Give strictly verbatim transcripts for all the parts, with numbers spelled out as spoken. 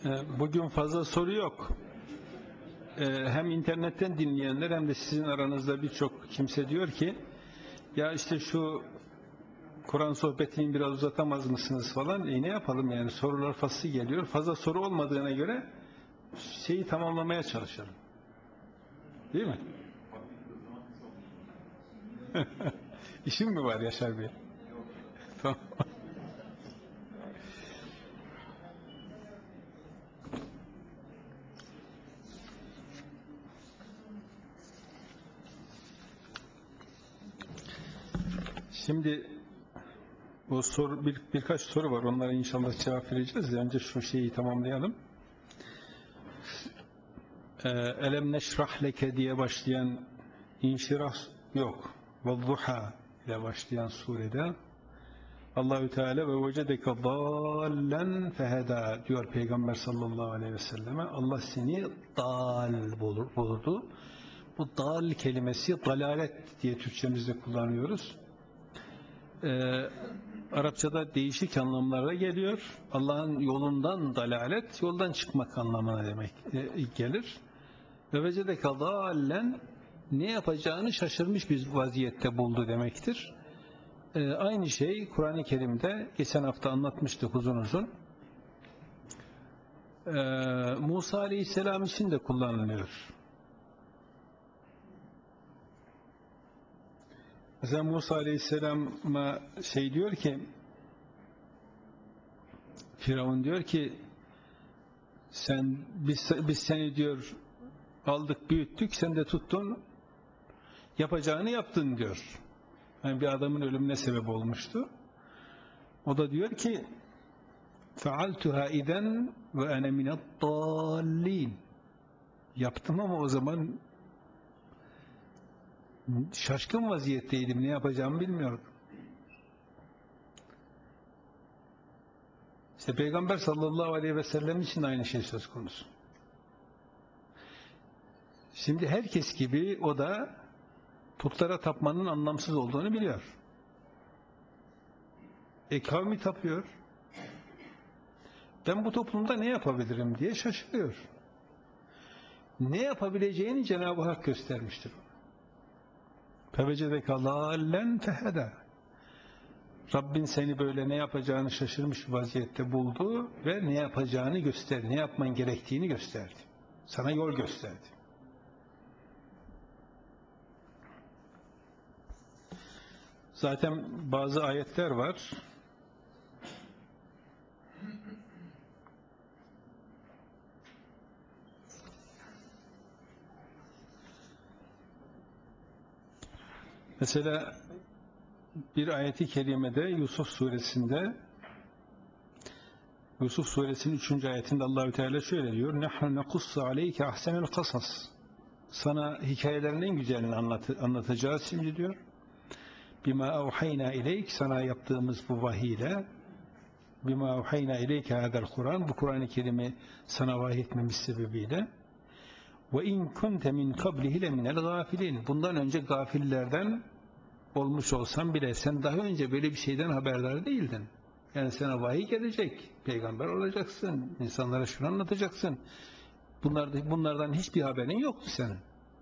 Ee, Bugün fazla soru yok. Ee, Hem internetten dinleyenler hem de sizin aranızda birçok kimse diyor ki ya işte şu Kur'an sohbetini biraz uzatamaz mısınız falan. E ne yapalım yani, sorular faslı geliyor. Fazla soru olmadığına göre şeyi tamamlamaya çalışalım. Değil mi? İşin mi var Yaşar Bey? Tamam. Şimdi bu soru bir, birkaç soru var. Onlara inşallah cevap vereceğiz. Önce şu şeyi tamamlayalım. Ee, Elem neşrah leke diye başlayan inşirah yok. Ve ile başlayan surede Allahü Teala ve vecedeke dallen feheda diyor Peygamber sallallahu aleyhi ve selleme. Allah seni dal bulurdu. Bu dal kelimesi dalalet diye Türkçemizde kullanıyoruz. Ee, Arapçada değişik anlamlara geliyor. Allah'ın yolundan dalalet, yoldan çıkmak anlamına demek e, gelir. Ve vecedeke dallen, ne yapacağını şaşırmış bir vaziyette buldu demektir. Ee, aynı şey Kur'an-ı Kerim'de geçen hafta anlatmıştık uzun uzun. Ee, Musa Aleyhisselam için de kullanılıyor. Mesela Musa Aleyhisselam'a şey diyor ki, Firavun diyor ki sen biz, biz seni diyor aldık büyüttük, sen de tuttun yapacağını yaptın diyor. Yani bir adamın ölümüne sebep olmuştu. O da diyor ki فَعَلْتُهَا اِذَنْ وَاَنَا مِنَ الضَّالِّينَ yaptım ama o zaman şaşkın vaziyetteydim. Ne yapacağımı bilmiyordum. İşte Peygamber sallallahu aleyhi ve sellem için aynı şey söz konusu. Şimdi herkes gibi o da putlara tapmanın anlamsız olduğunu biliyor. E kavmi tapıyor. Ben bu toplumda ne yapabilirim diye şaşırıyor. Ne yapabileceğini Cenab-ı Hak göstermiştir. فَوَجَدَكَ ضَالًّا فَهَدَى Rabbin seni böyle ne yapacağını şaşırmış bir vaziyette buldu ve ne yapacağını gösterdi. Ne yapman gerektiğini gösterdi. Sana yol gösterdi. Zaten bazı ayetler var. Mesela bir ayeti kerimede Yusuf suresinde Yusuf suresinin üçüncü ayetinde Allahü Teala şöyle diyor: "Nahnu nekussu aleyke ahsenel kasas." Sana hikayelerin en güzelini anlat anlatacağız şimdi diyor. Bima avhayna ileyk, sana yaptığımız bu vahiyle, bima avhayna ileyke hadal Kur'an, bu Kur'an-ı Kerim'i sana vahyetmemiz sebebiyle, ve in kunte min qablihi leminel gafilin, bundan önce gafillerden olmuş olsan bile sen daha önce böyle bir şeyden haberdar değildin. Yani sana vahiy gelecek, peygamber olacaksın, insanlara şunu anlatacaksın. Bunlar, bunlardan hiçbir haberin yoktu senin.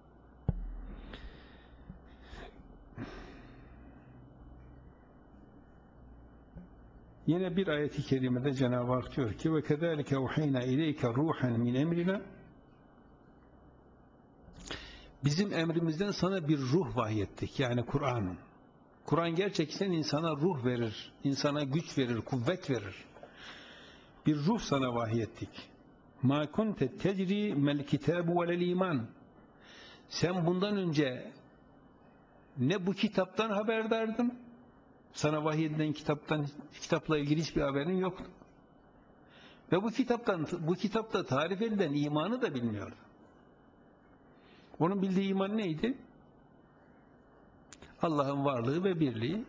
Yine bir ayet-i kerimede Cenab-ı Hak diyor ki: "Ve kezalike uhayna ileyke ruhan min emrina." Bizim emrimizden sana bir ruh vahyettik. Yani Kur'an. Kur'an gerçekten insana ruh verir, insana güç verir, kuvvet verir. Bir ruh sana vahyettik. "Ma kunte tecri mel kitabu velel iman." Sen bundan önce ne bu kitaptan haberdardın, sana vahyedilen kitaptan, kitapla ilgili hiçbir haberin yoktu. Ve bu kitaptan, bu kitapta tarif edilen imanı da bilmiyordu. Onun bildiği iman neydi? Allah'ın varlığı ve birliği.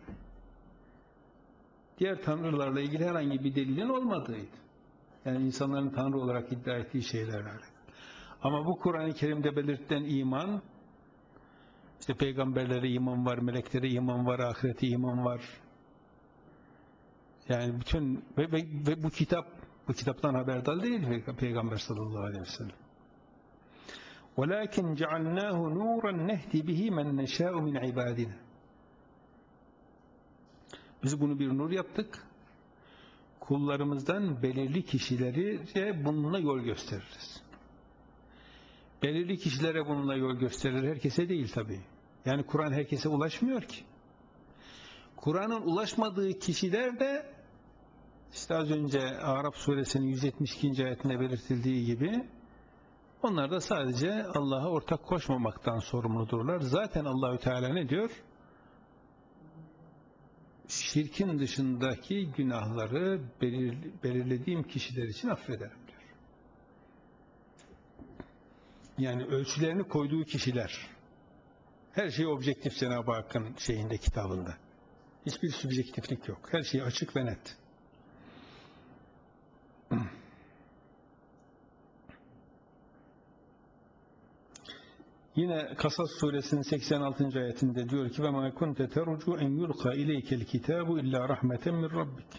Diğer tanrılarla ilgili herhangi bir delilin olmadığıydı. Yani insanların tanrı olarak iddia ettiği şeylerle. Ama bu Kur'an-ı Kerim'de belirtilen iman, işte peygamberlere iman var, meleklere iman var, ahirete iman var. Yani bütün ve, ve, ve bu kitap, Bu kitaptan haberdar değil Peygamber sallallahu aleyhi ve sellem. وَلَكِنْ جَعَلْنَاهُ نُورًا نَهْدِ بِهِ مَنْ نَشَاءُ مِنْ عِبَادِنَا. Biz bunu bir nur yaptık. Kullarımızdan belirli kişilere bununla yol gösteririz. Belirli kişilere bununla yol gösterir. Herkese değil tabii. Yani Kur'an herkese ulaşmıyor ki. Kur'an'ın ulaşmadığı kişiler de işte az önce Araf suresinin yüz yetmiş ikinci ayetinde belirtildiği gibi onlar da sadece Allah'a ortak koşmamaktan sorumludurlar. Zaten Allahü Teala ne diyor? Şirkin dışındaki günahları belirlediğim kişiler için affederim diyor. Yani ölçülerini koyduğu kişiler. Her şey objektif Cenab-ı Hakk'ın şeyinde, kitabında. Hiçbir subjektiflik yok. Her şey açık ve net. Yine Kasas suresinin seksen altıncı ayetinde diyor ki: وَمَا كُنْتَ تَرْجُوا اَنْ يُلْقَى اِلَيْكَ الْكِتَابُ اِلَّا رَحْمَةً مِنْ رَبِّكَ.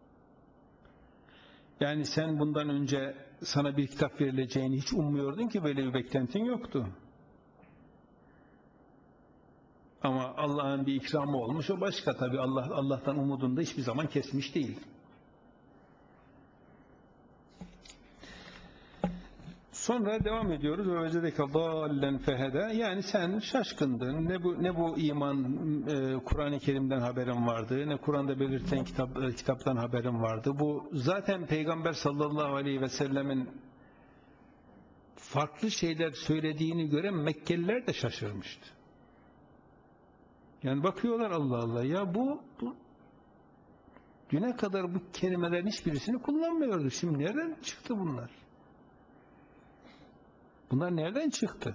Yani sen bundan önce sana bir kitap verileceğini hiç ummuyordun ki, böyle bir beklentin yoktu. Ama Allah'ın bir ikramı olmuş, o başka tabii. Allah Allah'tan umudunu da hiçbir zaman kesmiş değil. Sonra devam ediyoruz. Ve vecedeke dallen feheda. Yani sen şaşkındın. Ne bu ne bu iman, e, Kur'an-ı Kerim'den haberin vardı. Ne Kur'an'da belirten kitap e, kitaptan haberin vardı. Bu zaten Peygamber sallallahu aleyhi ve sellemin farklı şeyler söylediğini gören Mekkeliler de şaşırmıştı. Yani bakıyorlar, Allah Allah ya bu, bu düne kadar bu kelimelerin hiçbirisini kullanmıyordu. Şimdi nereden çıktı bunlar? Bunlar nereden çıktı?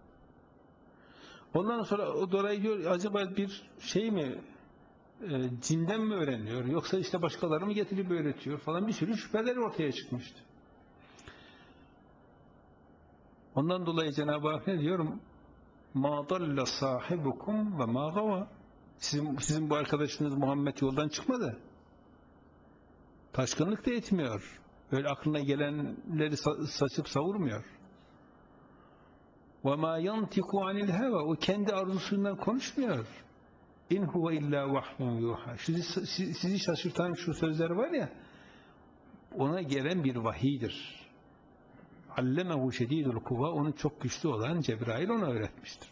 Ondan sonra o dolayı diyor, acaba bir şey mi, e, cinden mi öğreniyor, yoksa işte başkaları mı getirip öğretiyor falan, bir sürü şüpheler ortaya çıkmıştı. Ondan dolayı Cenab-ı Hak ne diyor? مَا ضَلَّ صَاحِبُكُمْ وَمَا غَوَى. Sizin, sizin bu arkadaşınız Muhammed yoldan çıkmadı. Taşkınlık da etmiyor. Öyle aklına gelenleri saçıp savurmuyor. وَمَا يَنْتِقُ عَنِ الْهَوَى. O kendi arzusundan konuşmuyor. اِنْ هُوَ اِلَّا وَحْيٌ يُوحَى. Sizi, sizi şaşırtan şu sözler var ya, ona gelen bir vahiydir. Allemehu şedîdul kuvva. Onun çok güçlü olan Cebrail ona öğretmiştir.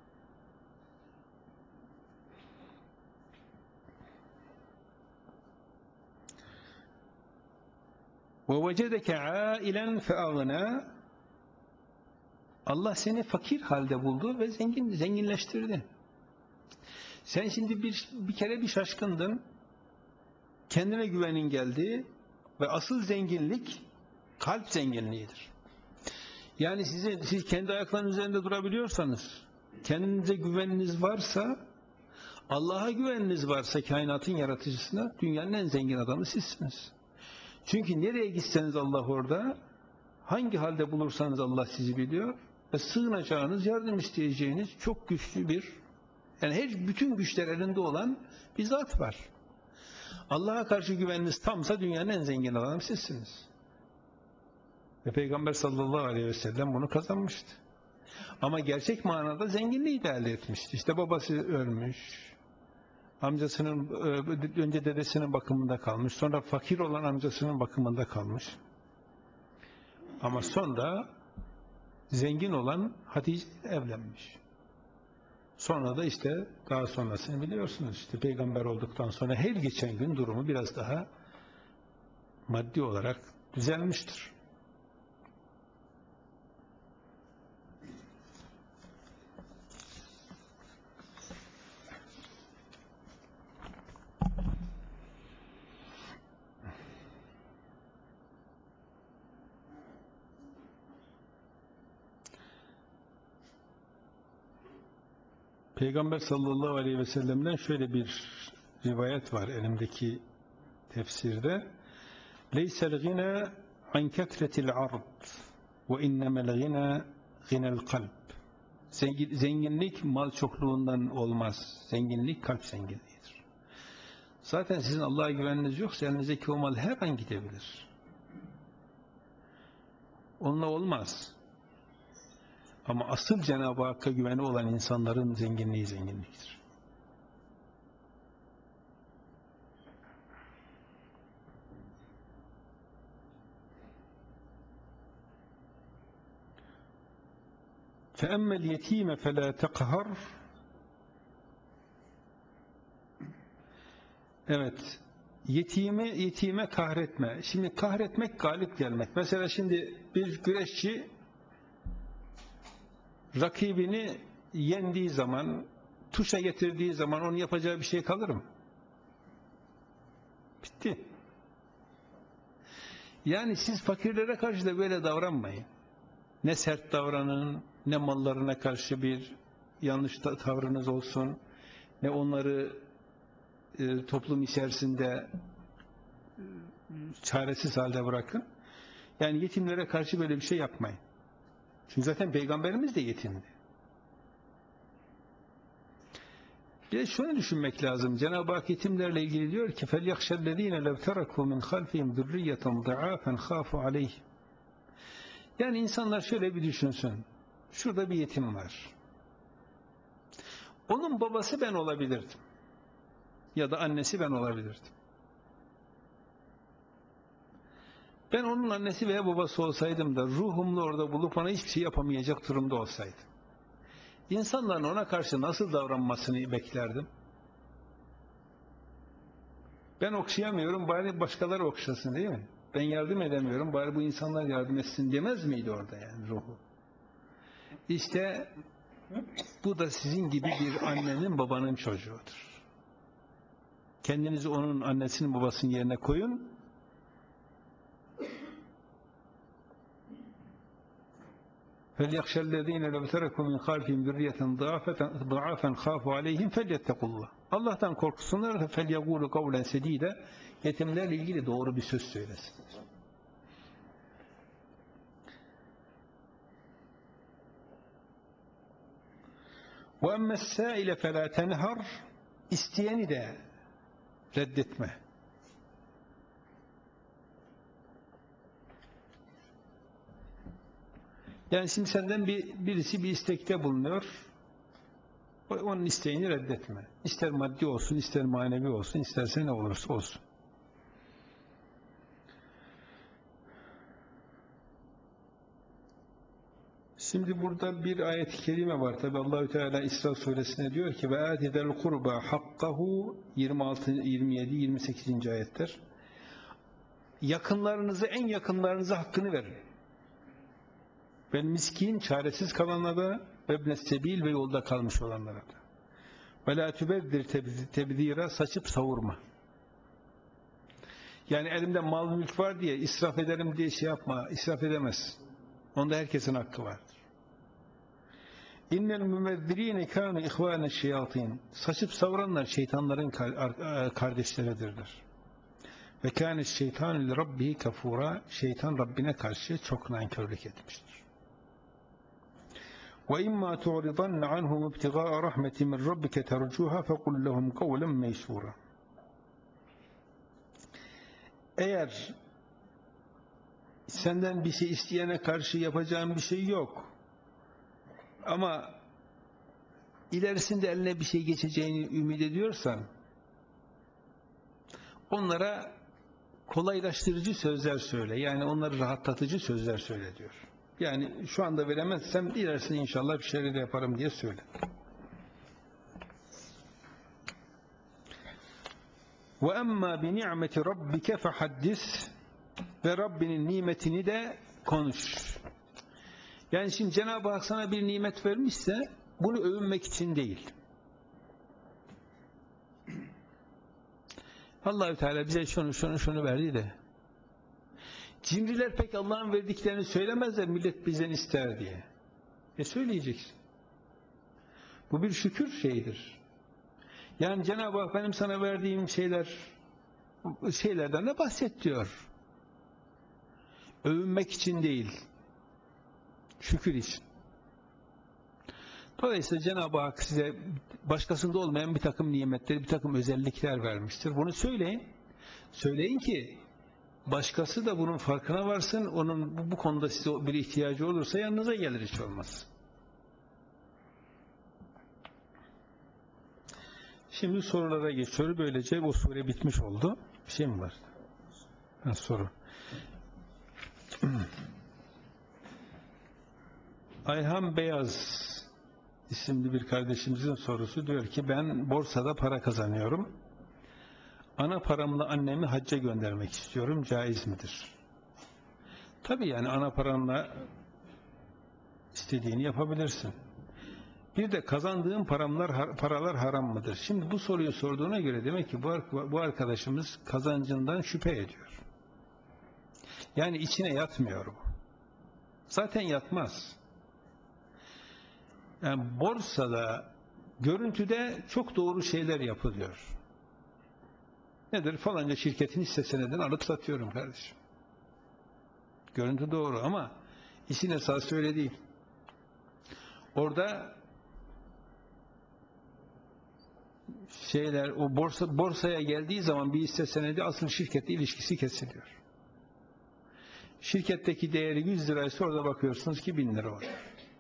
وَوَجَدَكَ عَائِلًا فَأَغْنَى. Allah seni fakir halde buldu ve zengin zenginleştirdi. Sen şimdi bir, bir kere bir şaşkındın, kendine güvenin geldi ve asıl zenginlik kalp zenginliğidir. Yani size, siz kendi ayaklarınız üzerinde durabiliyorsanız, kendinize güveniniz varsa, Allah'a güveniniz varsa, kainatın yaratıcısına, dünyanın en zengin adamı sizsiniz. Çünkü nereye gitseniz Allah orada, hangi halde bulursanız Allah sizi biliyor ve sığınacağınız, yardım isteyeceğiniz çok güçlü bir, yani her bütün güçler elinde olan bir zat var. Allah'a karşı güveniniz tamsa dünyanın en zengin adamı sizsiniz. Ve Peygamber sallallahu aleyhi ve sellem bunu kazanmıştı. Ama gerçek manada zenginliği de elde etmişti. İşte babası ölmüş, amcasının, önce dedesinin bakımında kalmış, sonra fakir olan amcasının bakımında kalmış. Ama sonra zengin olan Hatice evlenmiş. Sonra da işte daha sonrasını biliyorsunuz. İşte peygamber olduktan sonra her geçen gün durumu biraz daha maddi olarak düzelmiştir. Peygamber sallallahu aleyhi ve sellem'den şöyle bir rivayet var elimdeki tefsirde. Leysel gina an ketretil ard ve innemel gina ginel kalp. Zenginlik mal çokluğundan olmaz. Zenginlik kalp zenginliğidir. Zaten sizin Allah'a güveniniz yoksa elinizdeki o mal her an gidebilir. Onunla olmaz. Ama asıl Cenab-ı Hakk'a güveni olan insanların zenginliği zenginliktir. فَأَمَّا الْيَت۪يمَ فَلَا تَقْهَرْ. Evet, yetime, yetime kahretme. Şimdi kahretmek, galip gelmek. Mesela şimdi bir güreşçi rakibini yendiği zaman, tuşa getirdiği zaman onun yapacağı bir şey kalır mı? Bitti. Yani siz fakirlere karşı da böyle davranmayın. Ne sert davranın, ne mallarına karşı bir yanlış tavrınız olsun, ne onları e, toplum içerisinde e, çaresiz halde bırakın. Yani yetimlere karşı böyle bir şey yapmayın. Çünkü zaten Peygamberimiz de yetimdi. Bir de şunu düşünmek lazım. Cenab-ı Hak yetimlerle ilgili diyor ki فَلْيَخْشَ الَّذ۪ينَ لَوْ تَرَكُوا مِنْ خَلْفِهِمْ ذُرِّيَّةً ضَعَافًا خَافُوا عَلَيْهِ. Yani insanlar şöyle bir düşünsün. Şurada bir yetim var. Onun babası ben olabilirdim. Ya da annesi ben olabilirdim. Ben onun annesi veya babası olsaydım da ruhumla orada bulup bana hiçbir şey yapamayacak durumda olsaydım. İnsanların ona karşı nasıl davranmasını beklerdim? Ben okşayamıyorum, bari başkaları okşasın değil mi? Ben yardım edemiyorum, bari bu insanlar yardım etsin demez miydi orada yani ruhu? İşte bu da sizin gibi bir annenin babanın çocuğudur. Kendinizi onun annesinin babasının yerine koyun. فَلْيَخْشَ الَّذ۪ينَ لَوْ تَرَكُوا مِنْ خَلْفِهِمْ ذُرِّيَّةً ضَعَافًا خَافُوا عَلَيْهِمْ فَلْيَتَّقُوا اللّٰهَ. Allah'tan korksunlar da فَلْيَقُولُوا قَوْلًا سَد۪يدًا. Yetimlerle ilgili doğru bir söz söylesinler. وَاَمَّا السَّائِلَ فَلَا تَنْهَرْ. İsteyeni de reddetme. Yani şimdi senden bir, birisi bir istekte bulunuyor, onun isteğini reddetme. İster maddi olsun, ister manevi olsun, isterse ne olursa olsun. Şimdi burada bir ayet-i kerime var. Tabi Allahü Teala İsra suresine diyor ki ve atidel kurba hakkahu yirmi altı, yirmi yedi, yirmi sekizinci ayetler. Yakınlarınızı, en yakınlarınıza hakkını verin. Ben miskin, çaresiz kalanlara ve ibnessebil ve yolda kalmış olanlara da. Ve la tübeddir tebdira, saçıp savurma. Yani elimde mal mülk var diye israf ederim diye şey yapma, israf edemez. Onda herkesin hakkı vardır. İnnel mümezzirine kâne ihvâne şeyatîn. Saçıp savuranlar şeytanların kardeşleridirler. Ve kâne şeytan li rabbihi kafûrâ. Şeytan Rabbine karşı çok nankörlük etmiştir. Ve imma tu'ridanne anhum ibtigâ'a rahmetin min rabbike tercûhâ fekul lehum kavlen meysûrâ. Eğer senden bir şey isteyene karşı yapacağın bir şey yok ama ilerisinde eline bir şey geçeceğini ümit ediyorsan onlara kolaylaştırıcı sözler söyle. Yani onları rahatlatıcı sözler söyle diyor. Yani şu anda veremezsem ilerisinde inşallah bir şeyler de yaparım diye söyle. Ve emma bi ni'meti rabbike fehaddis. Ve Rabbinin nimetini de konuş. Yani şimdi Cenab-ı Hak sana bir nimet vermişse bunu övünmek için değil. Allah-u Teala bize şunu şunu şunu verdi de. Cimriler pek Allah'ın verdiklerini söylemezler, millet bizden ister diye. E söyleyeceksin. Bu bir şükür şeyidir. Yani Cenab-ı Hak benim sana verdiğim şeyler şeylerden de bahset diyor. Övünmek için değil, şükür için. Dolayısıyla Cenab-ı Hak size başkasında olmayan bir takım nimetler, bir takım özellikler vermiştir. Bunu söyleyin. Söyleyin ki Başkası da bunun farkına varsın, onun bu, bu konuda size bir ihtiyacı olursa yanınıza gelir hiç olmaz. Şimdi sorulara geçiyoruz. Böylece bu sure bitmiş oldu. Bir şey mi var? Ha, soru. Ayhan Beyaz isimli bir kardeşimizin sorusu diyor ki ben borsada para kazanıyorum. Ana paramla annemi hacca göndermek istiyorum. Caiz midir? Tabii yani ana paranla istediğini yapabilirsin. Bir de kazandığın paramlar, paralar haram mıdır? Şimdi bu soruyu sorduğuna göre demek ki bu, bu arkadaşımız kazancından şüphe ediyor. Yani içine yatmıyor bu. Zaten yatmaz. Yani borsada, görüntüde çok doğru şeyler yapılıyor. Nedir? Falanca şirketin hisse senedini alıp satıyorum kardeşim. Görüntü doğru ama işin esası öyle değil. Orada şeyler, o borsa borsaya geldiği zaman bir hisse senedi asıl şirketle ilişkisi kesiliyor. Şirketteki değeri yüz liraysa orada bakıyorsunuz ki bin lira oluyor.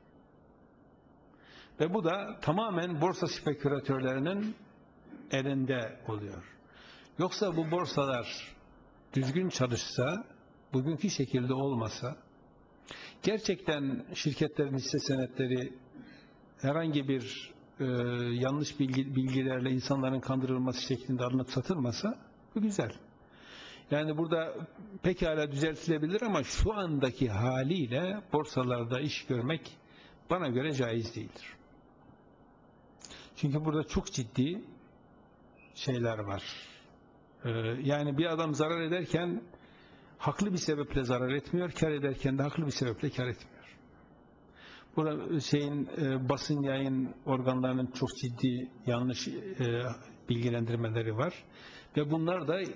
Ve bu da tamamen borsa spekülatörlerinin elinde oluyor. Yoksa bu borsalar düzgün çalışsa, bugünkü şekilde olmasa, gerçekten şirketlerin hisse senetleri herhangi bir e, yanlış bilgi, bilgilerle insanların kandırılması şeklinde alınıp satılmasa, bu güzel. Yani burada pekala düzeltilebilir ama şu andaki haliyle borsalarda iş görmek bana göre caiz değildir. Çünkü burada çok ciddi şeyler var. Ee, yani bir adam zarar ederken haklı bir sebeple zarar etmiyor, kar ederken de haklı bir sebeple kar etmiyor. Burada şeyin e, basın yayın organlarının çok ciddi yanlış e, bilgilendirmeleri var ve bunlar da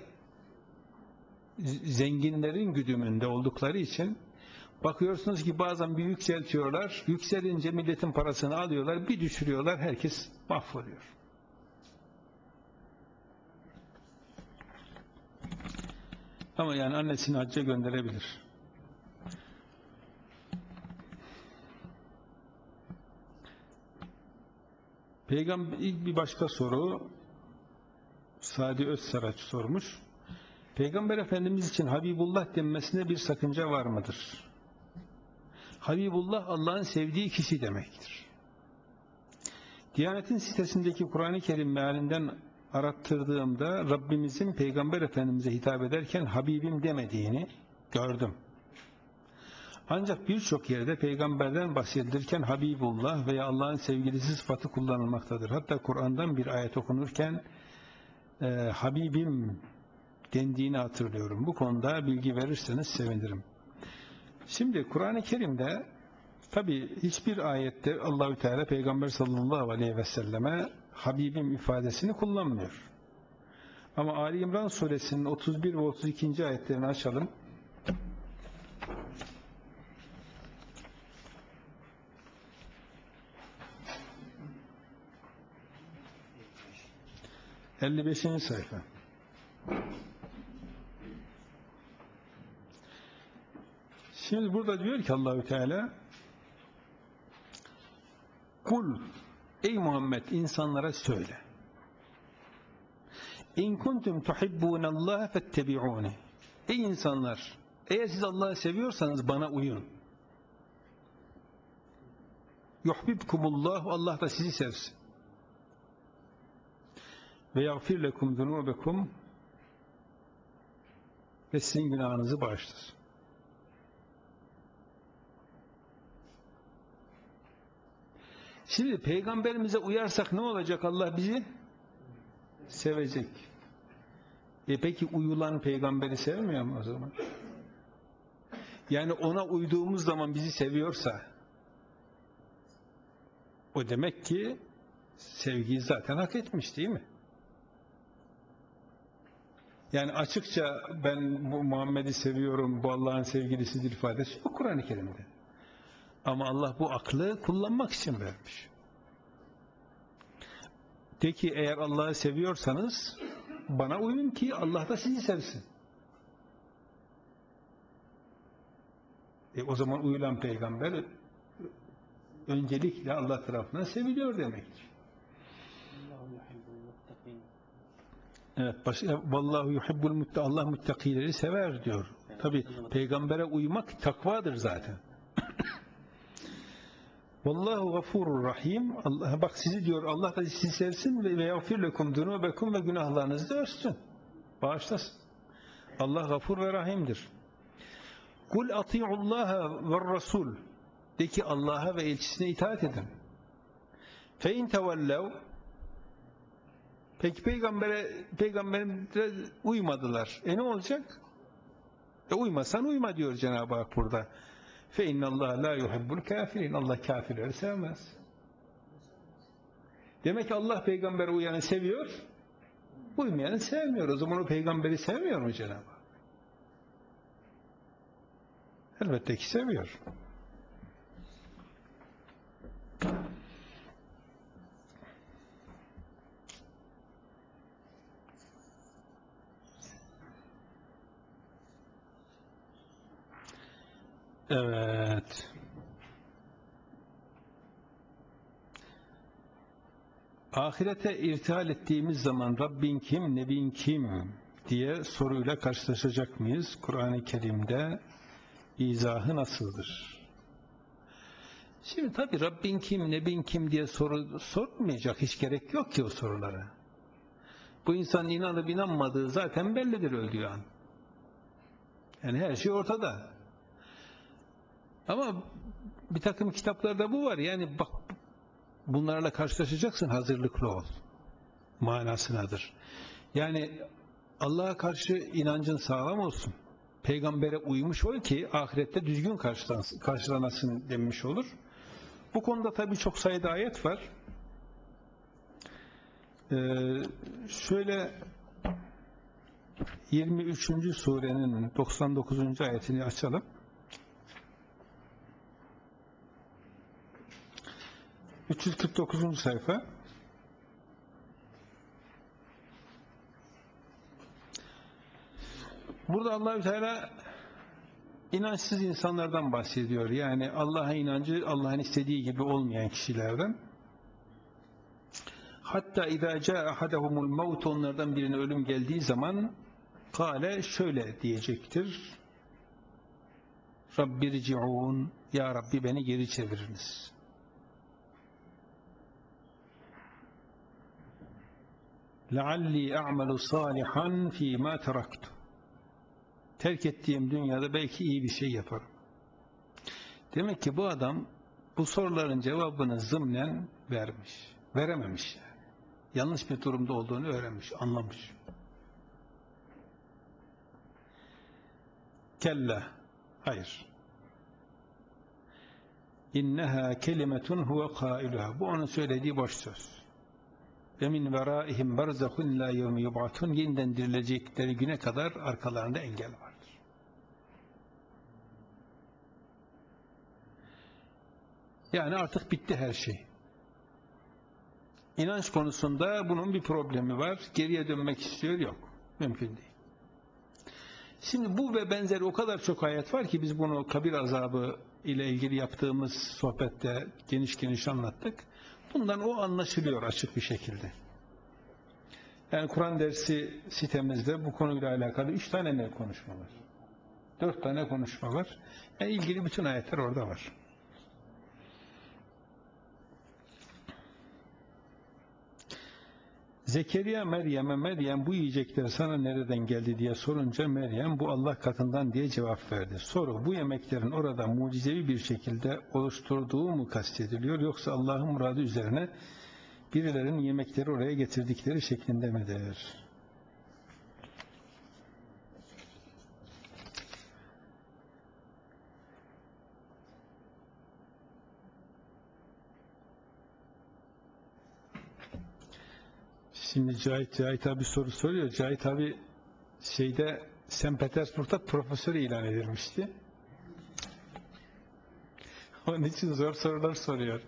zenginlerin güdümünde oldukları için bakıyorsunuz ki bazen bir yükseltiyorlar, yükselince milletin parasını alıyorlar, bir düşürüyorlar, herkes mahvoluyor. Ama yani annesini hacca gönderebilir. Peygamber, bir başka soru Sadi Özsaraç sormuş. Peygamber Efendimiz için Habibullah denmesine bir sakınca var mıdır? Habibullah Allah'ın sevdiği kişi demektir. Diyanet'in sitesindeki Kur'an-ı Kerim mealinden arattırdığımda Rabbimizin Peygamber Efendimiz'e hitap ederken Habibim demediğini gördüm. Ancak birçok yerde peygamberden bahsedilirken Habibullah veya Allah'ın sevgilisi sıfatı kullanılmaktadır. Hatta Kur'an'dan bir ayet okunurken e, Habibim dendiğini hatırlıyorum. Bu konuda bilgi verirseniz sevinirim. Şimdi Kur'an-ı Kerim'de tabi hiçbir ayette Allahü Teala Peygamber sallallahu aleyhi ve selleme Habibim ifadesini kullanmıyor. Ama Ali İmran suresinin otuz bir ve otuz ikinci ayetlerini açalım. elli beşinci sayfa. Şimdi burada diyor ki Allahü Teala Kul ey Muhammed insanlara söyle. İn kuntum tuhibbunallaha fettebi'uni. Ey insanlar, eğer siz Allah'ı seviyorsanız bana uyun. Yuhibbukumullahu, Allah da sizi sevsin. Ve yagfir lekum zunubekum, ve sizin günahınızı bağışlasın. Şimdi peygamberimize uyarsak ne olacak? Allah bizi sevecek. E peki uyulan peygamberi sevmiyor mu o zaman? Yani ona uyduğumuz zaman bizi seviyorsa o demek ki sevgiyi zaten hak etmiş değil mi? Yani açıkça ben bu Muhammed'i seviyorum, bu Allah'ın sevgilisidir ifadesi yok Kur'an-ı Kerim'de. Ama Allah bu aklı kullanmak için vermiş. De ki eğer Allah'ı seviyorsanız bana uyun ki Allah da sizi sevsin. E, o zaman uyulan peygamber öncelikle Allah tarafından seviliyor demektir. Evet, başka, vallahu yuhibbul muttaqin, Allah muttakileri sever diyor. Tabi peygambere uymak takvadır zaten. Vallahu gafurur rahim. Allah, bak sizi diyor, Allah da sizi sevsin ve yağfir lekum dunubekum ve günahlarınızı da örtsün. Bağışlasın. Allah gafur ve rahimdir. Kul ati'ullaha ve rasul. De ki Allah'a ve elçisine itaat edin. Fe in tevellev. Peki peygambere peygamberimize uymadılar. E ne olacak? E uymasan uyma diyor Cenab-ı Hak burada. Fe innallâhe lâ yuhibbul kâfirin. Allah kafirleri sevmez. Demek ki Allah peygambere uyanı seviyor, uymayanı sevmiyor. O zaman o peygamberi sevmiyor mu Cenab-ı Hak? Elbette ki seviyor. Evet. Ahirete irtihal ettiğimiz zaman Rabbin kim, Nebin kim diye soruyla karşılaşacak mıyız? Kur'an-ı Kerim'de izahı nasıldır? Şimdi tabi Rabbin kim, Nebin kim diye soru sormayacak, hiç gerek yok ki o sorulara. Bu insan inanıp inanmadığı zaten bellidir öldüğü an. Yani her şey ortada. Ama bir takım kitaplarda bu var. Yani bak, bunlarla karşılaşacaksın, hazırlıklı ol. Manasınadır. Yani Allah'a karşı inancın sağlam olsun. Peygambere uymuş ol ki ahirette düzgün karşılanasın denmiş olur. Bu konuda tabii çok sayıda ayet var. Ee, şöyle yirmi üçüncü surenin doksan dokuzuncu ayetini açalım. üç yüz kırk dokuzuncu sayfa. Burada Allah-u Teala inançsız insanlardan bahsediyor. Yani Allah'a inancı Allah'ın istediği gibi olmayan kişilerden. Hatta idâ câ ahadehumul mevt, onlardan birine ölüm geldiği zaman kâle şöyle diyecektir. Rabbirci'ûn, ya Rabbi beni geri çeviriniz. لَعَلِّي أَعْمَلُ صَالِحًا ف۪ي مَا تَرَكْتُ. Terk ettiğim dünyada belki iyi bir şey yaparım. Demek ki bu adam bu soruların cevabını zımnen vermiş. Verememiş yani. Yanlış bir durumda olduğunu öğrenmiş, anlamış. Kella. Hayır. İnneha kelimetun huve kailuha. Bu onun söylediği boş söz. Ve min veraihim berzahun la yevmi yub'atun. Yeniden dirilecekleri güne kadar arkalarında engel vardır. Yani artık bitti her şey. İnanç konusunda bunun bir problemi var. Geriye dönmek istiyor, yok. Mümkün değil. Şimdi bu ve benzeri o kadar çok ayet var ki biz bunu kabir azabı ile ilgili yaptığımız sohbette geniş geniş anlattık. Bundan o anlaşılıyor açık bir şekilde. Yani Kur'an dersi sitemizde bu konuyla alakalı üç tane ne konuşma var? Dört tane konuşma var. Yani ilgili bütün ayetler orada var. Zekeriya Meryem'e, Meryem bu yiyecekler sana nereden geldi diye sorunca Meryem bu Allah katından diye cevap verdi. Soru, bu yemeklerin orada mucizevi bir şekilde oluşturduğu mu kastediliyor, yoksa Allah'ın muradı üzerine birilerinin yemekleri oraya getirdikleri şeklinde midir? Şimdi Cahit, Cahit abi soru soruyor. Cahit abi şeyde Saint Petersburg'da profesör ilan edilmişti. Onun için zor sorular soruyor.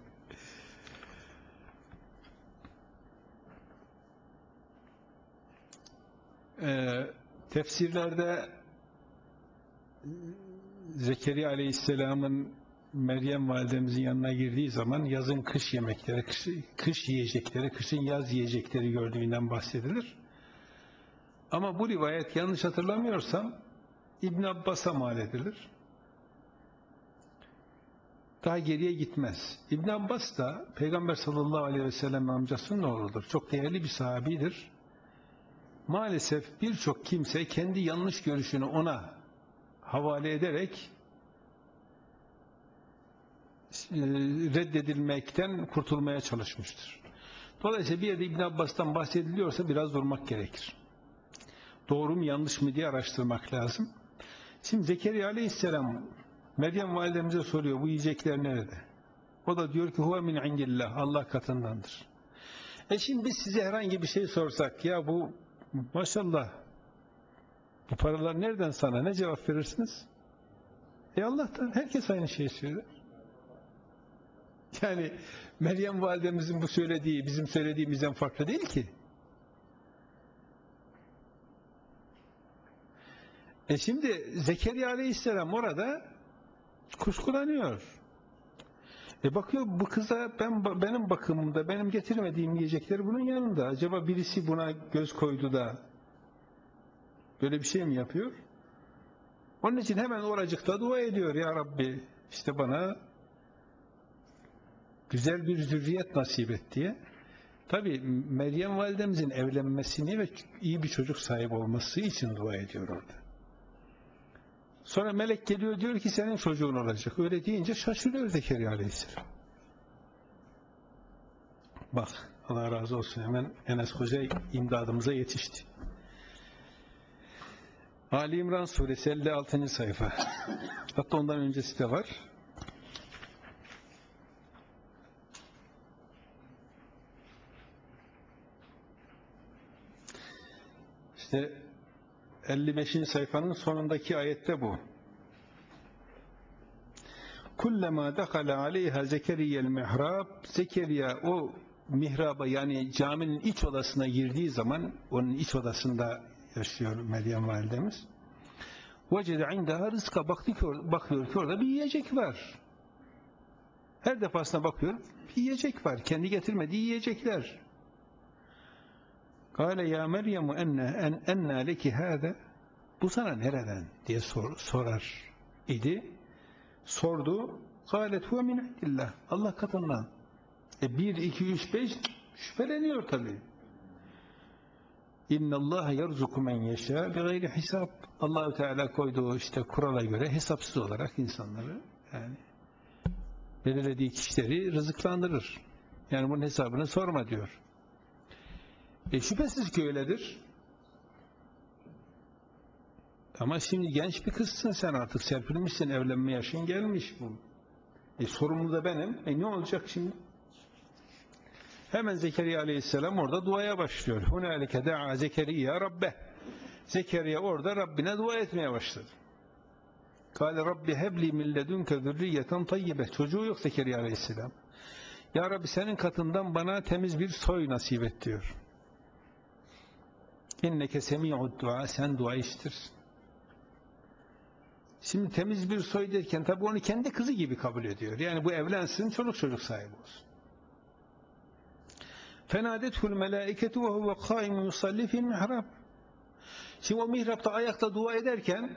Ee, tefsirlerde Zekeriya Aleyhisselam'ın Meryem validemizin yanına girdiği zaman yazın kış yemekleri, kış, kış yiyecekleri, kışın yaz yiyecekleri gördüğünden bahsedilir. Ama bu rivayet yanlış hatırlamıyorsam İbn Abbas'a mal edilir. Daha geriye gitmez. İbn Abbas da Peygamber sallallahu aleyhi ve sellem amcasının oğludur. Çok değerli bir sahabidir. Maalesef birçok kimse kendi yanlış görüşünü ona havale ederek reddedilmekten kurtulmaya çalışmıştır. Dolayısıyla bir yerde İbn Abbas'tan bahsediliyorsa biraz durmak gerekir. Doğru mu yanlış mı diye araştırmak lazım. Şimdi Zekeriya Aleyhisselam Meryem validemize soruyor, bu yiyecekler nerede? O da diyor ki huve min indillah, Allah katındandır. E şimdi biz size herhangi bir şey sorsak, ya bu maşallah bu paralar nereden sana, ne cevap verirsiniz? E Allah'tan, herkes aynı şeyi söyler. Yani Meryem validemizin bu söylediği bizim söylediğimizden farklı değil ki. E şimdi Zekeriya Aleyhisselam orada kuşkulanıyor. E bakıyor bu kıza ben benim bakımımda benim getirmediğim yiyecekleri bunun yanında. Acaba birisi buna göz koydu da böyle bir şey mi yapıyor? Onun için hemen oracıkta dua ediyor, ya Rabbi işte bana güzel bir zürriyet nasip et diye. Tabi Meryem validemizin evlenmesini ve iyi bir çocuk sahibi olması için dua ediyor orada. Sonra melek geliyor, diyor ki senin çocuğun olacak. Öyle deyince şaşırıyor Zekeriya Aleyhisselam. Bak Allah razı olsun, hemen Enes Hoca imdadımıza yetişti. Ali İmran suresi elli altıncı sayfa. Hatta ondan öncesi de var. İşte elli beşinci sayfanın sonundaki ayette bu. Kullama dakala aleyha Zekeriya'l mihrab, Zekeriya o mihraba yani caminin iç odasına girdiği zaman, onun iç odasında yaşıyor Meryem validemiz. Vecede indaha rızka, bakıyor ki orada bir yiyecek var. Her defasında bakıyor bir yiyecek var. Kendi getirmediği yiyecekler. Kâle ya Meryem enne enna leki hâze, bu sana nereden diye sor, sorar idi. Sordu. Kâlet huve min indillah, Allah katından. E bir, iki, üç, beş şüpheleniyor tabi. İnnallâhe yerzuku men yeşâ bi gayri hisab. Allah-u Teala koyduğu işte kurala göre hesapsız olarak insanları, yani belirlediği kişileri rızıklandırır. Yani bunun hesabını sorma diyor. E şüphesiz ki öyledir. Ama şimdi genç bir kızsın sen, artık serpilmişsin, evlenme yaşın gelmiş bu. E sorumlu da benim. E ne olacak şimdi? Hemen Zekeriya Aleyhisselam orada duaya başlıyor. Hunalike da'a Zekeriya Rabbe. Zekeriya orada Rabbine dua etmeye başladı. Kâle Rabbi hebli min ledunke zürriyeten tayyibe. Çocuğu yok Zekeriya Aleyhisselam. Ya Rabbi senin katından bana temiz bir soy nasip et diyor. İnneke semi'ud dua, sen dua işitirsin. Şimdi temiz bir soy derken tabi onu kendi kızı gibi kabul ediyor. Yani bu evlensin, çoluk çocuk sahibi olsun. Fenadethul melâiketu ve huve kâimun yusalli fil mihrab. Şimdi o mihrapta ayakta dua ederken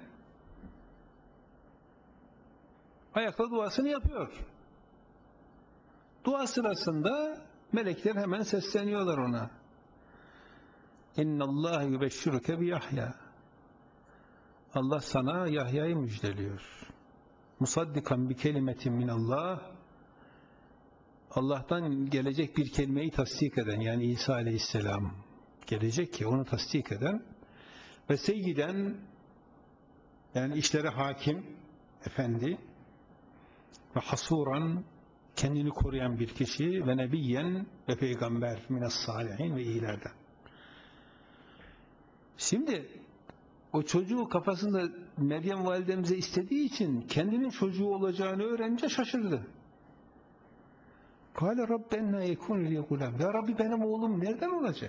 ayakta duasını yapıyor. Dua sırasında melekler hemen sesleniyorlar ona. İnnallâhe yübeşşiruke bi Yahya. Allah sana Yahya'yı müjdeliyor. Musaddikan bi kelimetin minallah. Allah'tan gelecek bir kelimeyi tasdik eden, yani İsa Aleyhisselam gelecek ki onu tasdik eden ve seyyiden, yani işlere hakim efendi ve hasuran, kendini koruyan bir kişi ve nebiyyen ve peygamber minas salihin ve iyilerden. Şimdi o çocuğu kafasında Meryem validemize istediği için kendinin çocuğu olacağını öğrenince şaşırdı. Kâle Rabbi ennâ yekûnü li gulâm. Ya Rabbi benim oğlum nereden olacak?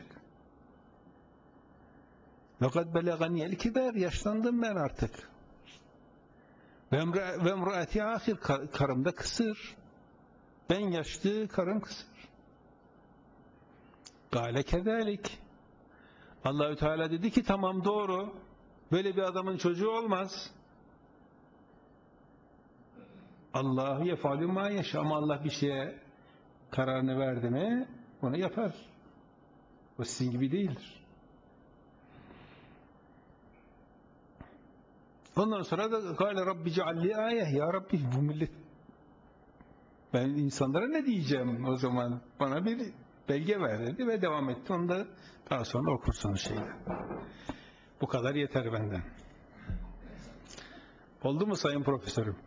Ve kad beleganiyel kiber, yaşlandım ben artık. Ve emraati ahir, karım da kısır. Ben yaşlı, karım kısır. Gâle kezalik. Allahü Teala dedi ki tamam doğru. Böyle bir adamın çocuğu olmaz. Allahu yefalü mâ yeşâ, ama Allah bir şeye kararını verdi mi onu yapar. O sizin gibi değildir. Ondan sonra da gâle Rabbi cealli âyeh, ya Rabbi bu millet, ben insanlara ne diyeceğim o zaman, bana bir belge ver dedi ve devam etti. Onu da daha sonra okursunuz şeyde. Bu kadar yeter benden. Oldu mu sayın profesörüm?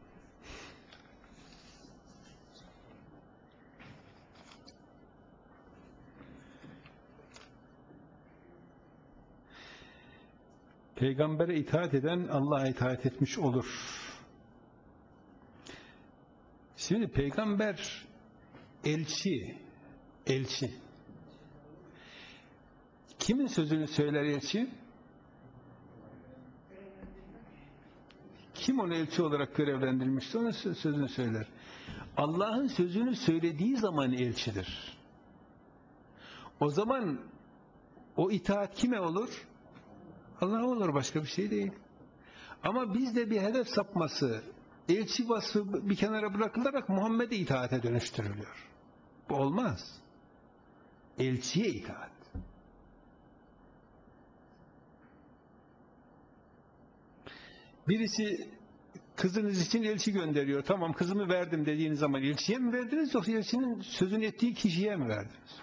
Peygambere itaat eden Allah'a itaat etmiş olur. Şimdi peygamber elçi, elçi. Kimin sözünü söyler elçi? Kim onu elçi olarak görevlendirmişse onun sözünü söyler. Allah'ın sözünü söylediği zaman elçidir. O zaman o itaat kime olur? Allah'a olur, başka bir şey değil. Ama bizde bir hedef sapması, elçi vasfı bir kenara bırakılarak Muhammed'e itaate dönüştürülüyor. Bu olmaz. Elçiye itaat. Birisi kızınız için elçi gönderiyor. Tamam, kızımı verdim dediğiniz zaman elçiye mi verdiniz, yoksa elçinin sözünü ettiği kişiye mi verdiniz?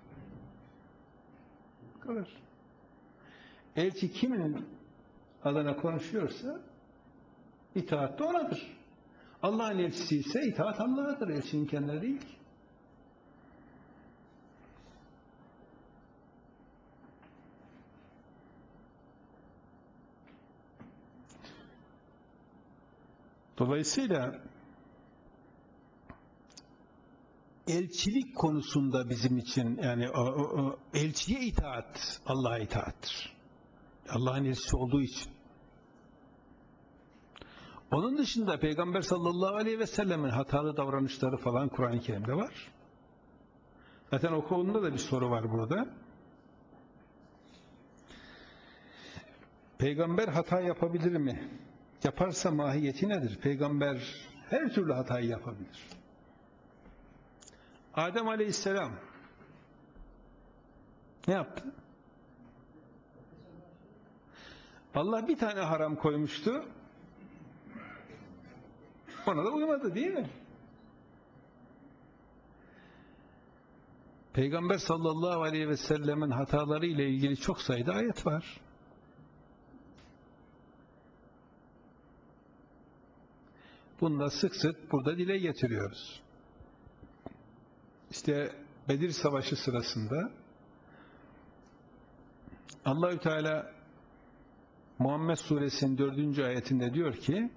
Kalır. Elçi kimin adına konuşuyorsa itaat da onadır. Allah'ın elçisi ise itaat Allah'adır. Elçinin kendine değil ki. Dolayısıyla elçilik konusunda bizim için, yani o, o, o, elçiye itaat Allah'a itaattır. Allah'ın elçisi olduğu için. Onun dışında Peygamber sallallahu aleyhi ve sellemin hatalı davranışları falan Kur'an-ı Kerim'de var. Zaten o konuda da bir soru var burada. Peygamber hata yapabilir mi? Yaparsa mahiyeti nedir? Peygamber her türlü hatayı yapabilir. Adem aleyhisselam ne yaptı? Allah bir tane haram koymuştu. Ona da uymadı, değil mi? Peygamber sallallahu aleyhi ve sellemin hataları ile ilgili çok sayıda ayet var. Bunu da sık sık burada dile getiriyoruz. İşte Bedir Savaşı sırasında Allahü Teala Muhammed Suresinin dördüncü ayetinde diyor ki: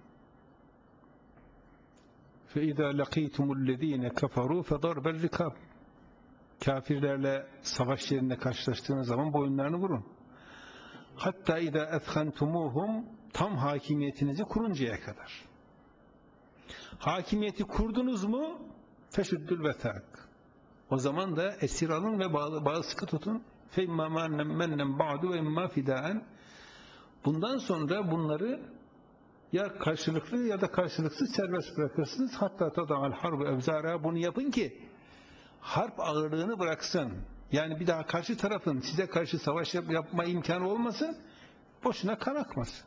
فَاِذَا لَقِيتُمُ الَّذ۪ينَ كَفَرُوا فَضَرْبَ الرِّكَابِ Kafirlerle savaş yerinde karşılaştığınız zaman boyunlarını vurun. Hatta اِذَا اَثْخَنْتُمُوهُمْ Tam hakimiyetinizi kuruncaya kadar. Hakimiyeti kurdunuz mu? Feşüddül vetak. O zaman da esir alın ve bağlı, bağlı sıkı tutun. فَاِمَّا مَنَّمْ بَعْدُ وَاِمَّا فِدَاءً Bundan sonra bunları ya karşılıklı ya da karşılıksız serbest bırakırsınız. Hatta tada'al harbu evzara Bunu yapın ki harp ağırlığını bıraksın. Yani bir daha karşı tarafın size karşı savaş yap yapma imkanı olmasın. Boşuna kan akmasın.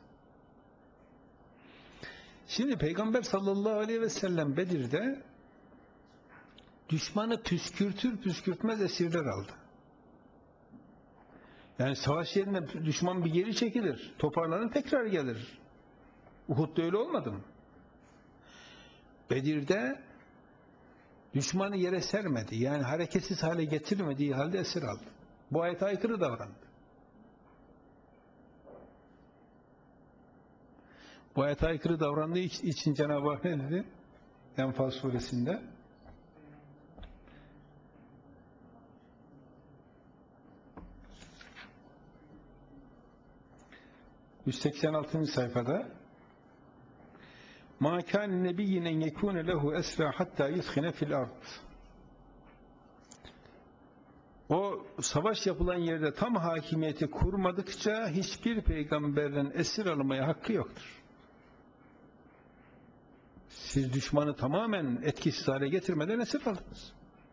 Şimdi Peygamber sallallahu aleyhi ve sellem Bedir'de düşmanı püskürtür püskürtmez esirler aldı. Yani savaş yerine düşman bir geri çekilir. Toparlanır, tekrar gelir. Uhud'da öyle olmadı mı? Bedir'de düşmanı yere sermedi. Yani hareketsiz hale getirmediği halde esir aldı. Bu ayete aykırı davrandı. Bu ayete aykırı davrandığı için Cenab-ı Hak ne dedi? Enfal suresinde yüz seksen altıncı sayfada مَا كَانَ النَّبِيِّنَ اَنْ يَكُونَ لَهُ أَسْرَى حَتَّى يُثْخِنَ فِي الْأَرْضِ. O savaş yapılan yerde tam hakimiyeti kurmadıkça hiçbir peygamberin esir almaya hakkı yoktur. Siz düşmanı tamamen etkisiz hale getirmeden esir aldınız.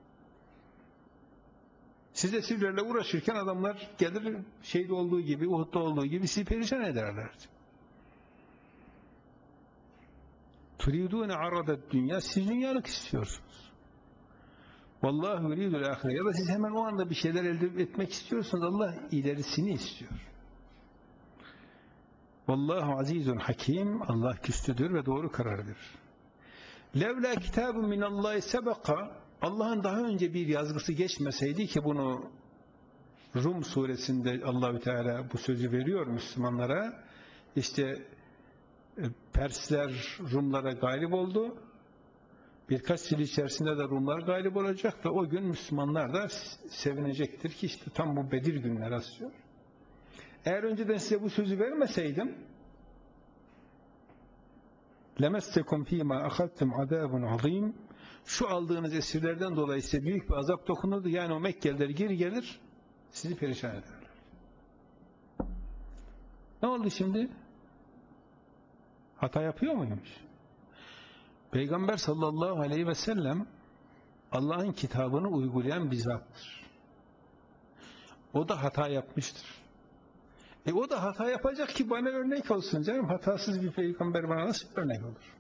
Siz esirlerle uğraşırken adamlar gelir, şeyde olduğu gibi, Uhud'da olduğu gibi sizi perişan ederlerdi. Turidûne aradet dünya, siz dünyalık istiyorsunuz. Vallahu yuridul ahire, ya da siz hemen o anda bir şeyler elde etmek istiyorsunuz. Allah ilerisini istiyor. Vallahu azizun hakim, Allah güçlüdür ve doğru karar verir. Levla kitabun minallahi sebeka, Allah'ın daha önce bir yazgısı geçmeseydi ki bunu Rum suresinde Allahü Teala bu sözü veriyor Müslümanlara. İşte Persler Rumlara galip oldu. Birkaç yıl içerisinde de Rumlar galip olacak ve o gün Müslümanlar da sevinecektir ki işte tam bu Bedir günleri asıyor. Eğer önceden size bu sözü vermeseydim لَمَسْتَكُمْ ف۪ي مَا أَخَذْتُمْ عَذَابٌ عَظ۪يمٌ, şu aldığınız esirlerden dolayı size büyük bir azap dokunurdu. Yani o Mekkeliler geri gelir, sizi perişan ederler. Ne oldu şimdi? Hata yapıyor muymuş? Peygamber sallallahu aleyhi ve sellem Allah'ın kitabını uygulayan bir zattır. O da hata yapmıştır. E o da hata yapacak ki bana örnek olsun canım. Hatasız bir peygamber bana nasıl örnek olur?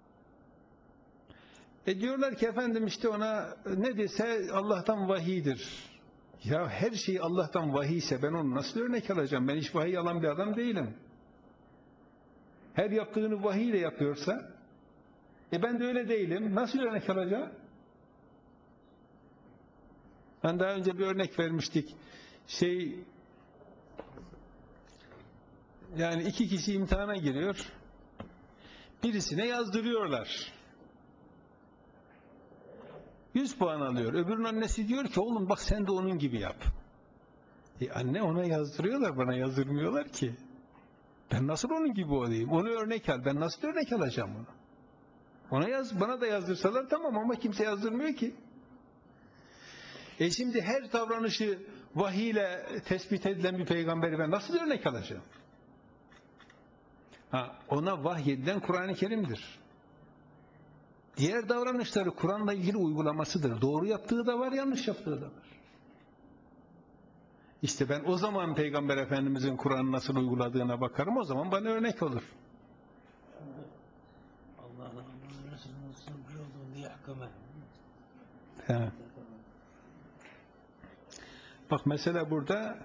E diyorlar ki efendim işte ona ne dese Allah'tan vahiydir. Ya her şey Allah'tan vahiy ise ben onu nasıl örnek alacağım? Ben hiç vahiy alan bir adam değilim. Her yaptığını vahiy ile yapıyorsa e ben de öyle değilim. Nasıl örnek alacağım? Ben daha önce bir örnek vermiştik. Şey yani iki kişi imtihana giriyor. Birisine yazdırıyorlar. yüz puan alıyor. Öbürünün annesi diyor ki oğlum bak sen de onun gibi yap. E anne ona yazdırıyorlar, bana yazdırmıyorlar ki. Ben nasıl onun gibi olayım? Onu örnek al. Ben nasıl örnek alacağım onu? Ona yaz, bana da yazdırsalar tamam ama kimse yazdırmıyor ki. E şimdi her davranışı vahiy ile tespit edilen bir peygamberi ben nasıl örnek alacağım? Ha, ona vahyedilen Kur'an-ı Kerim'dir. Diğer davranışları Kur'an'la ilgili uygulamasıdır. Doğru yaptığı da var, yanlış yaptığı da var. İşte ben o zaman Peygamber Efendimiz'in Kur'an'ı nasıl uyguladığına bakarım, o zaman bana örnek olur. Allah'ın Resulü'nün bir olduğunu yahkame. He. Bak mesela burada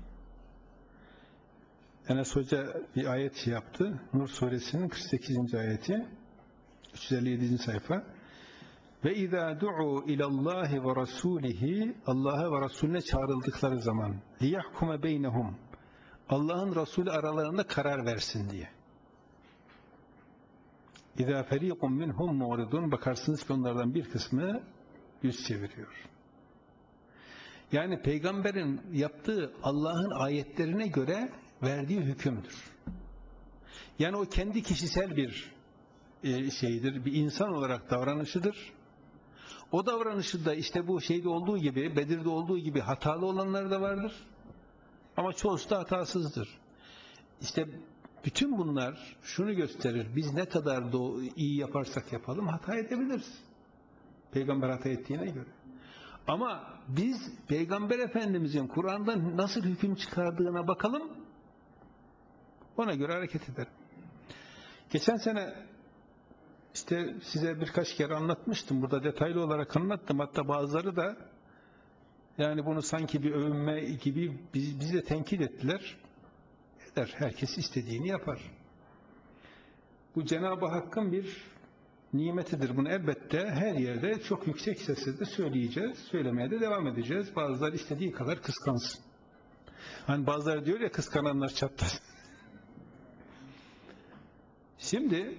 Enes Hoca bir ayet şey yaptı. Nur suresinin kırk sekizinci ayeti. üç yüz elli yedinci sayfa. Ve izâ du'u ilallâhi ve rasûlihi, Allah'a ve Resulüne çağrıldıkları zaman liyahkume beynehum, Allah'ın Resulü aralarında karar versin diye. İzâ ferîkum minhum mu'ridun, bakarsınız ki onlardan bir kısmı yüz çeviriyor. Yani peygamberin yaptığı Allah'ın ayetlerine göre verdiği hükümdür. Yani o kendi kişisel bir e, şeydir, bir insan olarak davranışıdır. O davranışında işte bu şeyde olduğu gibi, Bedir'de olduğu gibi hatalı olanlar da vardır. Ama çoğusu da hatasızdır. İşte bütün bunlar şunu gösterir. Biz ne kadar da iyi yaparsak yapalım hata edebiliriz. Peygamber hata ettiğine göre. Ama biz Peygamber Efendimizin Kur'an'dan nasıl hüküm çıkardığına bakalım. Ona göre hareket edelim. Geçen sene İşte size birkaç kere anlatmıştım. Burada detaylı olarak anlattım. Hatta bazıları da yani bunu sanki bir övünme gibi biz, bizi de tenkit ettiler. Eder. Herkes istediğini yapar. Bu Cenab-ı Hakk'ın bir nimetidir. Bunu elbette her yerde çok yüksek sesle de söyleyeceğiz. Söylemeye de devam edeceğiz. Bazıları istediği kadar kıskansın. Hani bazıları diyor ya kıskananlar çatlasın. Şimdi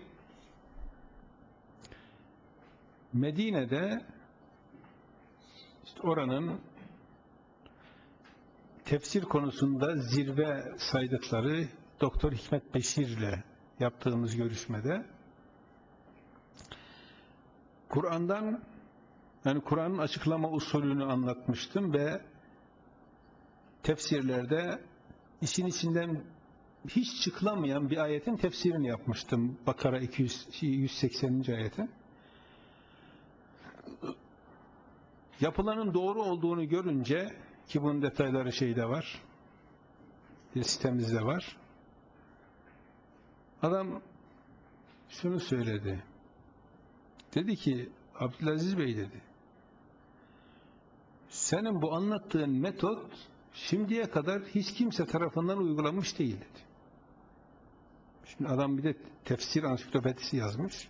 Medine'de işte oranın tefsir konusunda zirve saydıkları Doktor Hikmet Beşir'le yaptığımız görüşmede Kur'an'dan, yani Kur'an'ın açıklama usulünü anlatmıştım ve tefsirlerde işin içinden hiç çıkılamayan bir ayetin tefsirini yapmıştım. Bakara iki yüz, yüz sekseninci ayetin. Yapılanın doğru olduğunu görünce, ki bunun detayları şeyde var, sitemizde var, adam şunu söyledi. Dedi ki, Abdülaziz Bey dedi, senin bu anlattığın metot şimdiye kadar hiç kimse tarafından uygulanmış değil dedi. Şimdi adam bir de tefsir ansiklopedisi yazmış.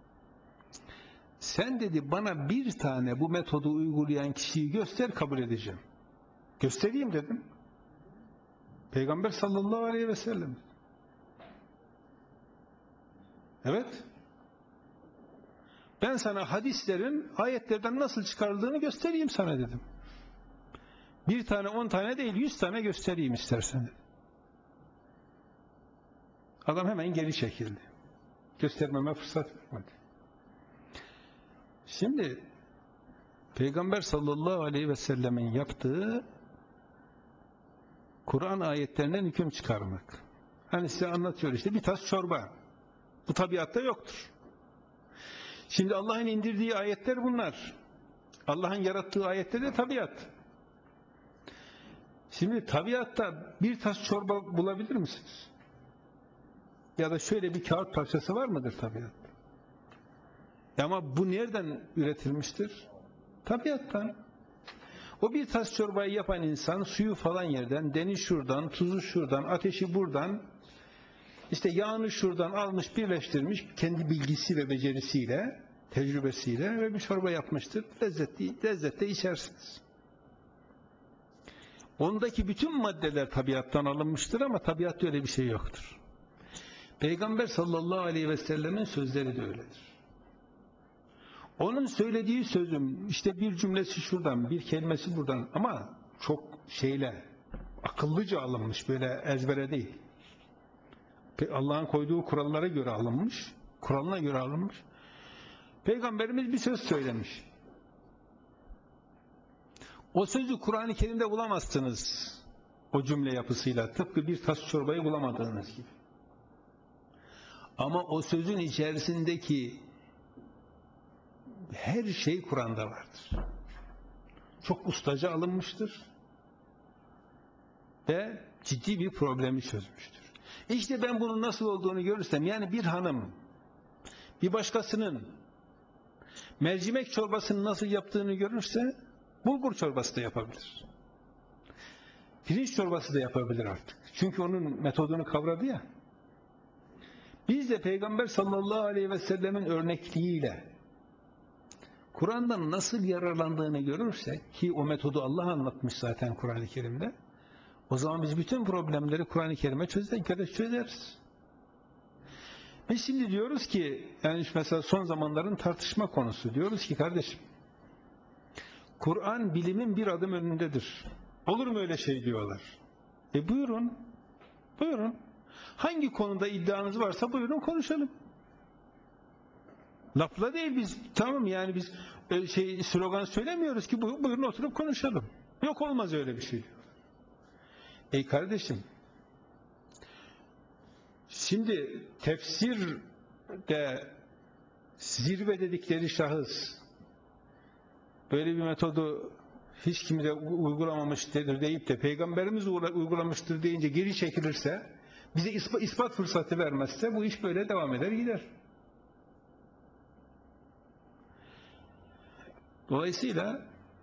Sen dedi bana bir tane bu metodu uygulayan kişiyi göster, kabul edeceğim. Göstereyim dedim. Peygamber sallallahu aleyhi ve sellem. Evet. Ben sana hadislerin ayetlerden nasıl çıkarıldığını göstereyim sana dedim. Bir tane, on tane değil, yüz tane göstereyim istersen dedim. Adam hemen geri çekildi. Göstermeme fırsat vermedi. Şimdi Peygamber sallallahu aleyhi ve sellemin yaptığı Kur'an ayetlerinden hüküm çıkarmak. Hani size anlatıyor işte bir tas çorba. Bu tabiatta yoktur. Şimdi Allah'ın indirdiği ayetler bunlar. Allah'ın yarattığı ayetler de tabiat. Şimdi tabiatta bir tas çorba bulabilir misiniz? Ya da şöyle bir kağıt parçası var mıdır tabiatta? Ama bu nereden üretilmiştir? Tabiattan. O bir tas çorbayı yapan insan suyu falan yerden, deniz şuradan, tuzu şuradan, ateşi buradan, işte yağını şuradan almış, birleştirmiş kendi bilgisi ve becerisiyle, tecrübesiyle ve bir çorba yapmıştır. Lezzetli, lezzetle içersiniz. Ondaki bütün maddeler tabiattan alınmıştır ama tabiatta öyle bir şey yoktur. Peygamber sallallahu aleyhi ve sellemin sözleri de öyledir. Onun söylediği sözüm işte bir cümlesi şuradan, bir kelimesi buradan ama çok şeyle, akıllıca alınmış, böyle ezbere değil. Allah'ın koyduğu kurallara göre alınmış, kuralına göre alınmış. Peygamberimiz bir söz söylemiş. O sözü Kur'an-ı Kerim'de bulamazsınız o cümle yapısıyla, tıpkı bir tas çorbayı bulamadığınız gibi. Ama o sözün içerisindeki her şey Kur'an'da vardır. Çok ustaca alınmıştır ve ciddi bir problemi çözmüştür. İşte ben bunun nasıl olduğunu görürsem, yani bir hanım bir başkasının mercimek çorbasını nasıl yaptığını görürse bulgur çorbası da yapabilir. Pirinç çorbası da yapabilir artık. Çünkü onun metodunu kavradı ya. Biz de Peygamber sallallahu aleyhi ve sellemin örnekliğiyle Kur'an'dan nasıl yararlandığını görürsek, ki o metodu Allah anlatmış zaten Kur'an-ı Kerim'de, o zaman biz bütün problemleri Kur'an-ı Kerim'e çözeriz, çözeriz. Biz şimdi diyoruz ki, yani mesela son zamanların tartışma konusu, diyoruz ki kardeşim, Kur'an bilimin bir adım önündedir. Olur mu öyle şey diyorlar. E buyurun, buyurun. Hangi konuda iddianız varsa buyurun konuşalım. Lafla değil biz, tamam yani biz şey slogan söylemiyoruz ki buyurun oturup konuşalım. Yok olmaz öyle bir şey diyor. Ey kardeşim, şimdi tefsirde zirve dedikleri şahıs böyle bir metodu hiç kimse uygulamamıştır deyip de Peygamberimiz uygulamıştır deyince geri çekilirse, bize ispat, ispat fırsatı vermezse bu iş böyle devam eder gider. Dolayısıyla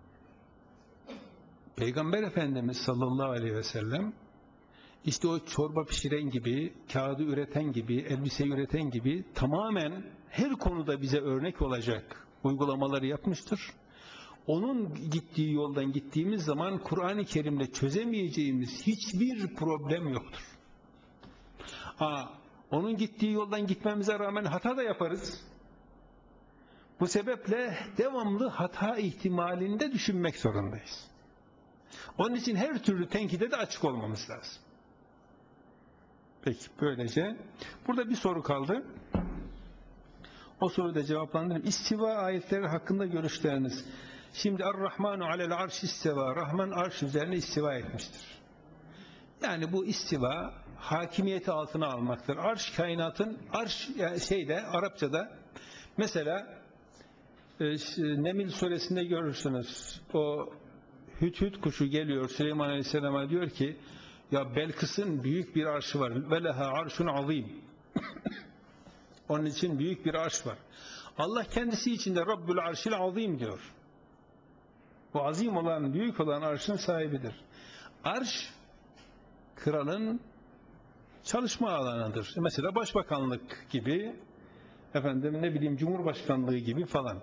Peygamber Efendimiz sallallahu aleyhi ve sellem işte o çorba pişiren gibi, kağıdı üreten gibi, elbise üreten gibi tamamen her konuda bize örnek olacak uygulamaları yapmıştır. Onun gittiği yoldan gittiğimiz zaman Kur'an-ı Kerim'le çözemeyeceğimiz hiçbir problem yoktur. Aa, onun gittiği yoldan gitmemize rağmen hata da yaparız. Bu sebeple devamlı hata ihtimalinde düşünmek zorundayız. Onun için her türlü tenkide de açık olmamız lazım. Peki, böylece burada bir soru kaldı. O soruyu da cevaplandırayım. İstiva ayetleri hakkında görüşleriniz. Şimdi Er-Rahmanu alel arş istiva. Rahman arş üzerine istiva etmiştir. Yani bu istiva hakimiyeti altına almaktır. Arş kainatın, arş yani şeyde Arapçada mesela e, Neml suresinde görürsünüz. O hüt kuşu geliyor Süleyman Aleyhisselam'a diyor ki ya Belkıs'ın büyük bir arşı var. Ve leha arşun azim. Onun için büyük bir arş var. Allah kendisi için de Rabbül arşil azim diyor. Bu azim olan, büyük olan arşın sahibidir. Arş kralın çalışma alanıdır. Mesela başbakanlık gibi, efendim ne bileyim cumhurbaşkanlığı gibi falan.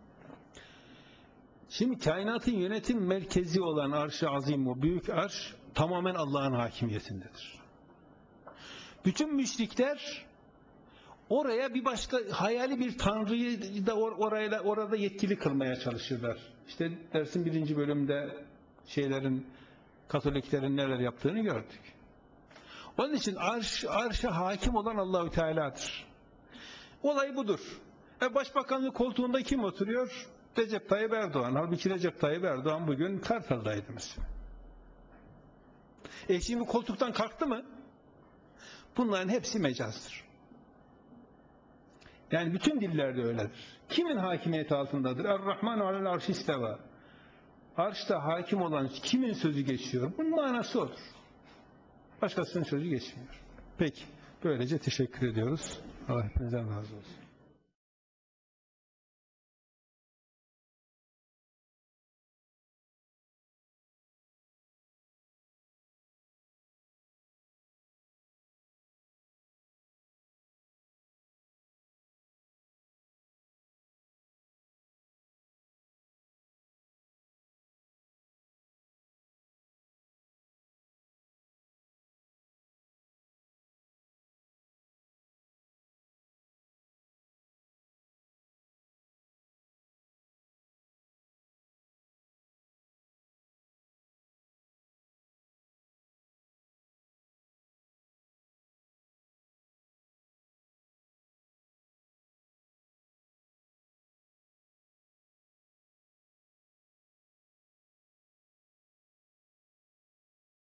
Şimdi kainatın yönetim merkezi olan arş-ı azim, o büyük arş tamamen Allah'ın hakimiyetindedir. Bütün müşrikler oraya bir başka hayali bir tanrıyı da or- orayla orada yetkili kılmaya çalışırlar. İşte dersin birinci bölümde şeylerin, Katoliklerin neler yaptığını gördük. Onun için arş, arşa hakim olan Allahü Teala'dır. Olay budur. E başbakanlık koltuğunda kim oturuyor? Recep Tayyip Erdoğan. Halbuki Recep Tayyip Erdoğan bugün Kartal'daydı mesela. E şimdi koltuktan kalktı mı? Bunların hepsi mecazdır. Yani bütün dillerde öyledir. Kimin hakimiyeti altındadır? Er-Rahmanu alel arş isteva. Arşta hakim olan kimin sözü geçiyor? Bunun manası odur. Başkasının sözü geçmiyor. Peki. Böylece teşekkür ediyoruz. Allah hepinizden razı olsun.